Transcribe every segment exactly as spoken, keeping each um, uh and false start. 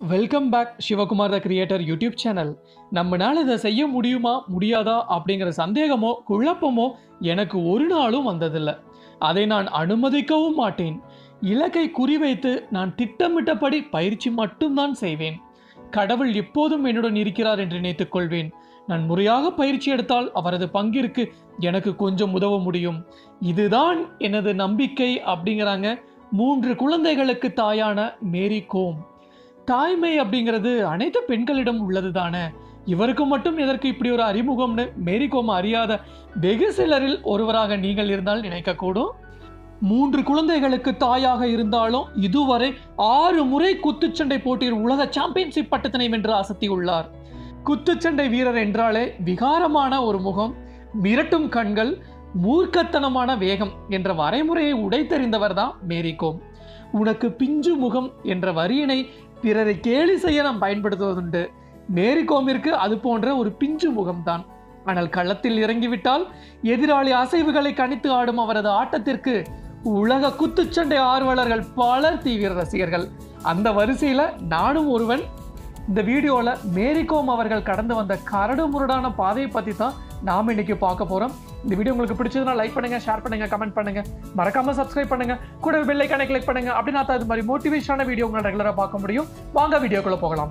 Welcome back Sivakumar the creator YouTube channel. நம்மளால் இதை செய்ய முடியுமா முடியாதா அப்படிங்கிற சந்தேகமோ குழப்பமோ எனக்கு ஒரு நாளும் வந்ததில்லை. அதை நான் அனுமதிக்கவும் மாட்டேன். இலக்கை குறிவைத்து நான் திட்டமிட்டபடி பயிற்சி மட்டும்தான் செய்வேன். கடவுள் எப்போதும் என்னுடன் இருக்கிறார் என்று நினைத்துக் கொள்வேன். நான் முறையாக பயிற்சி எடுத்தால் அவரது பங்கிற்கு எனக்கு கொஞ்சம் உதவ முடியும். இதுதான் எனது நம்பிக்கை அப்படிங்கிறாங்க மூன்று குழந்தைகளுக்கு தாயான மேரி கோம். தாய்மை அப்படிங்கிறது அனைத்து பெண்களிடம் உள்ளது தானே. இவருக்கு மட்டும் எதற்கு இப்படி ஒரு அறிமுகம்னு மேரி கோம் அறியாத வெகு சிலரில் ஒருவராக நீங்கள் இருந்தால் நினைக்கக்கூடும். மூன்று குழந்தைகளுக்கு தாயாக இருந்தாலும் இதுவரை ஆறு முறை குத்துச்சண்டை போட்டியில் உலக சாம்பியன்ஷிப் பட்டத்தினை வென்று அசத்தியுள்ளார். குத்துச்சண்டை வீரர் என்றாலே விகாரமான ஒரு முகம், மிரட்டும் கண்கள், மூர்க்கத்தனமான வேகம் என்ற வரைமுறையை உடைத்தெறிந்தவர் தான் மேரி கோம். உனக்கு பிஞ்சு முகம் என்ற வரியினை பிறரை கேலி செய்ய நாம் பயன்படுத்துவதுண்டு. மேரி கோமிற்கு அது போன்ற ஒரு பிஞ்சு முகம்தான். ஆனால் களத்தில் இறங்கிவிட்டால் எதிராளி அசைவுகளை கணித்து ஆடும் அவரது ஆட்டத்திற்கு உலக குத்துச்சண்டை ஆர்வலர்கள் பலர் தீவிர ரசிகர்கள். அந்த வரிசையில் நானும் ஒருவன். இந்த வீடியோவில் மேரி கோம் அவர்கள் கடந்து வந்த கரடு முரடான பாதையை பற்றி தான் நாம் இன்னைக்கு பார்க்க போகிறோம். இந்த வீடியோ உங்களுக்கு பிடிச்சதுன்னா லைக் பண்ணுங்க, ஷேர் பண்ணுங்க, கமெண்ட் பண்ணுங்க, மறக்காம சப்ஸ்கிரைப் பண்ணுங்க, கூட பெல் ஐகானை கிளிக் பண்ணுங்க. அப்படின்னா தான் இது மாதிரி மோட்டிவேஷனான வீடியோ உங்களை ரெகுலராக பார்க்க முடியும். வாங்க வீடியோக்குள்ள போகலாம்.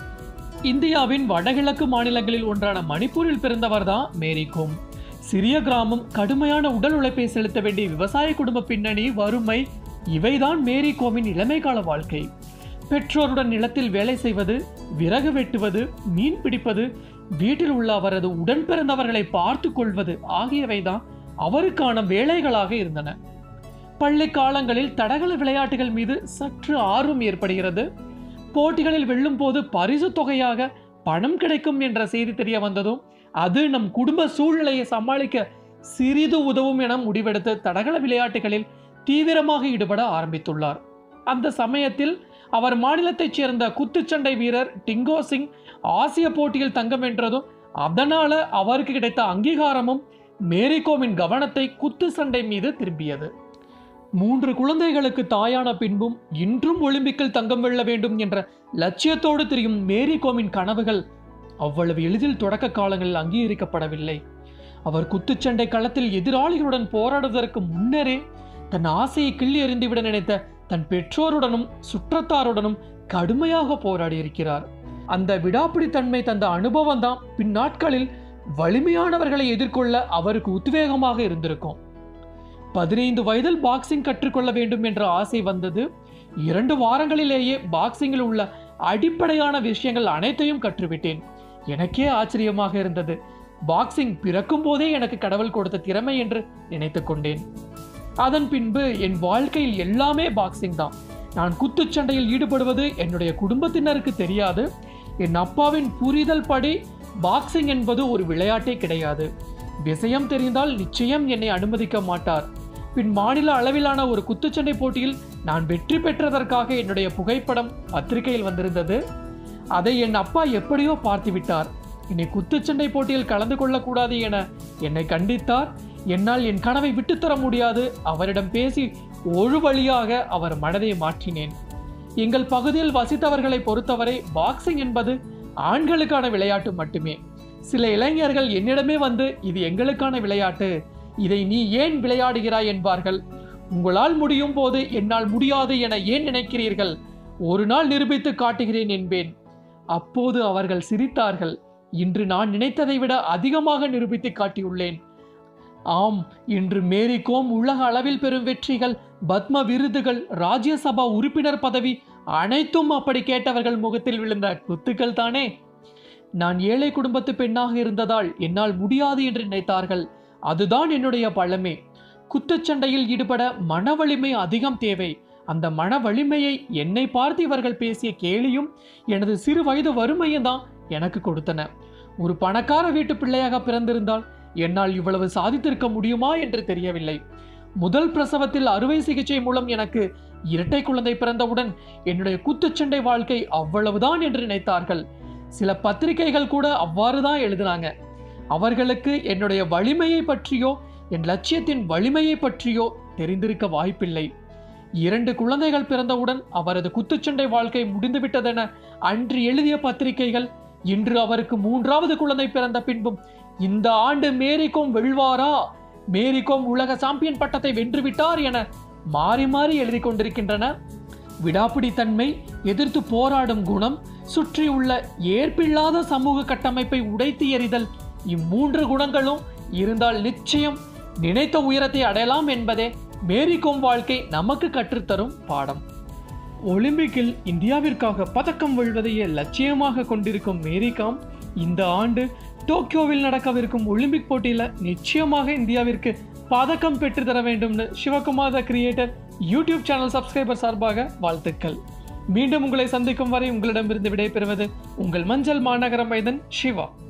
இந்தியாவின் வடகிழக்கு மாநிலங்களில் ஒன்றான மணிப்பூரில் பிறந்தவர் தான் மேரி கோம். சிறிய கிராமம், கடுமையான உடல் உழைப்பை செலுத்த வேண்டிய விவசாய குடும்ப பின்னணி, வறுமை, இவைதான் மேரி கோமின் இளமை கால வாழ்க்கை. பெற்றோருடன் நிலத்தில் வேலை செய்வது, விறகு வெட்டுவது, மீன் பிடிப்பது, வீட்டில் உள்ள அவரது உடன் பிறந்தவர்களை பார்த்து கொள்வது ஆகியவைதான் அவருக்கான வேலைகளாக இருந்தன. பள்ளி காலங்களில் தடகள விளையாட்டுகள் மீது சற்று ஆர்வம் ஏற்படுகிறது. போட்டிகளில் வெல்லும் போது பரிசு தொகையாக பணம் கிடைக்கும் என்ற செய்தி தெரிய வந்ததும் அது நம் குடும்ப சூழ்நிலையை சமாளிக்க சிறிது உதவும் என முடிவெடுத்து தடகள விளையாட்டுகளில் தீவிரமாக ஈடுபட ஆரம்பித்துள்ளார். அந்த சமயத்தில் அவர் மாநிலத்தைச் சேர்ந்த குத்துச்சண்டை வீரர் டிங்கோ சிங் ஆசிய போட்டியில் தங்கம் வென்றதும் அதனால அவருக்கு கிடைத்த அங்கீகாரமும் மேரி கோமின் கவனத்தை குத்து சண்டை மீது திரும்பியது. மூன்று குழந்தைகளுக்கு தாயான பின்பும் இன்றும் ஒலிம்பிக்கில் தங்கம் வெல்ல வேண்டும் என்ற லட்சியத்தோடு திரியும் மேரி கோமின் கனவுகள் அவ்வளவு எளிதில் தொடக்க காலங்களில் அங்கீகரிக்கப்படவில்லை. அவர் குத்துச்சண்டை களத்தில் எதிராளிகளுடன் போராடுவதற்கு முன்னரே தன் ஆசையை கிள்ளி எறிந்துவிட நினைத்த தன் பெற்றோருடனும் சுற்றத்தாருடனும் கடுமையாக போராடி இருக்கிறார். அந்த விடாப்பிடித்தன்மை தந்த அனுபவம் தான் பின்னாட்களில் வலிமையானவர்களை எதிர்கொள்ள அவருக்கு உத்வேகமாக இருந்திருக்கும். பதினைந்து வயதில் பாக்ஸிங் கற்றுக்கொள்ள வேண்டும் என்ற ஆசை வந்தது. இரண்டு வாரங்களிலேயே பாக்ஸிங்கில் உள்ள அடிப்படையான விஷயங்கள் அனைத்தையும் கற்றுவிட்டேன். எனக்கே ஆச்சரியமாக இருந்தது. பாக்ஸிங் பிறக்கும் போதே எனக்கு கடவுள் கொடுத்த திறமை என்று நினைத்து கொண்டேன். அதன் பின்பு என் வாழ்க்கையில் எல்லாமே பாக்ஸிங் தான். நான் குத்துச்சண்டையில் ஈடுபடுவது என்னுடைய குடும்பத்தினருக்கு தெரியாது. என் அப்பாவின் புரிதல் படி பாக்ஸிங் என்பது ஒரு விளையாட்டே கிடையாது. விஷயம் தெரிந்தால் நிச்சயம் என்னை அனுமதிக்க மாட்டார். பின் மாநில அளவிலான ஒரு குத்துச்சண்டை போட்டியில் நான் வெற்றி பெற்றதற்காக என்னுடைய புகைப்படம் பத்திரிகையில் வந்திருந்தது. அதை என் அப்பா எப்படியோ பார்த்து விட்டார். என்னை குத்துச்சண்டை போட்டியில் கலந்து கொள்ளக்கூடாது என என்னை கண்டித்தார். என்னால் என் கனவை விட்டுத்தர முடியாது. அவரிடம் பேசி ஒரு வழியாக அவர் மனதை மாற்றினேன். எங்கள் பகுதியில் வசித்தவர்களை பொறுத்தவரை பாக்ஸிங் என்பது ஆண்களுக்கான விளையாட்டு மட்டுமே. சில இளைஞர்கள் என்னிடமே வந்து இது எங்களுக்கான விளையாட்டு, இதை நீ ஏன் விளையாடுகிறாய் என்பார்கள். உங்களால் முடியும் போது என்னால் முடியாது என ஏன் நினைக்கிறீர்கள்? ஒரு நாள் நிரூபித்து காட்டுகிறேன் என்பேன். அப்போது அவர்கள் சிரித்தார்கள். இன்று நான் நினைத்ததை விட அதிகமாக நிரூபித்து காட்டியுள்ளேன். ஆம், இன்று மேரி கோம் உலக அளவில் பெறும் வெற்றிகள், பத்ம விருதுகள், ராஜ்யசபா உறுப்பினர் பதவி அனைத்தும் அப்படி கேட்டவர்கள் முகத்தில் விழுந்த குத்துக்கள் தானே. நான் ஏழை குடும்பத்து பெண்ணாக இருந்ததால் என்னால் முடியாது என்று நினைத்தார்கள். அதுதான் என்னுடைய பலமே. குத்துச்சண்டையில் ஈடுபட மன வலிமை அதிகம் தேவை. அந்த மன வலிமையை என்னை பார்த்து இவர்கள் பேசிய கேலியும் எனது சிறு வயது வறுமையும் தான் எனக்கு கொடுத்தன. ஒரு பணக்கார வீட்டு பிள்ளையாக பிறந்திருந்தால் என்னால் இவ்வளவு சாதித்திருக்க முடியுமா என்று தெரியவில்லை. முதல் பிரசவத்தில் அறுவை சிகிச்சை மூலம் எனக்கு இரட்டை குழந்தை பிறந்தவுடன் என்னுடைய குத்துச்சண்டை வாழ்க்கை அவ்வளவுதான் என்று நினைத்தார்கள். சில பத்திரிகைகள் கூட அவ்வாறு தான் எழுதினாங்க. அவர்களுக்கு என்னுடைய வலிமையை பற்றியோ என் லட்சியத்தின் வலிமையை பற்றியோ தெரிந்திருக்க வாய்ப்பில்லை. இரண்டு குழந்தைகள் பிறந்தவுடன் அவரது குத்துச்சண்டை வாழ்க்கை முடிந்துவிட்டதென அன்று எழுதிய பத்திரிகைகள் இன்று அவருக்கு மூன்றாவது குழந்தை பிறந்த பின்பும் இந்த ஆண்டு மேரிகோம் வெல்வாரா, மேரிகோம் உலக சாம்பியன் பட்டத்தை வென்றுவிட்டார் என மாறி மாறி எழுதி கொண்டிருக்கின்றன. விடாப்பிடித்தன்மை, எதிர்த்து போராடும் குணம், சுற்றியுள்ள ஏற்பில்லாத சமூக கட்டமைப்பை உடைத்து எறிதல், இம்மூன்று குணங்களும் இருந்தால் நிச்சயம் நினைத்த உயரத்தை அடையலாம் என்பதே மேரிகோம் வாழ்க்கை நமக்கு கற்றுத்தரும் பாடம். ஒலிம்பிக்கில் இந்தியாவிற்காக பதக்கம் வெல்வதையே லட்சியமாக கொண்டிருக்கும் மேரிகாம் இந்த ஆண்டு டோக்கியோவில் நடக்கவிருக்கும் ஒலிம்பிக் போட்டியில நிச்சயமாக இந்தியாவிற்கு பதக்கம் பெற்று தர வேண்டும்னு Sivakumar the creator YouTube channel subscriber சார்பாக வாழ்த்துக்கள். மீண்டும் உங்களை சந்திக்கும் வரை உங்களிடமிருந்து விடைபெறுவது உங்கள் மஞ்சள் மாநகர மைதன் சிவா.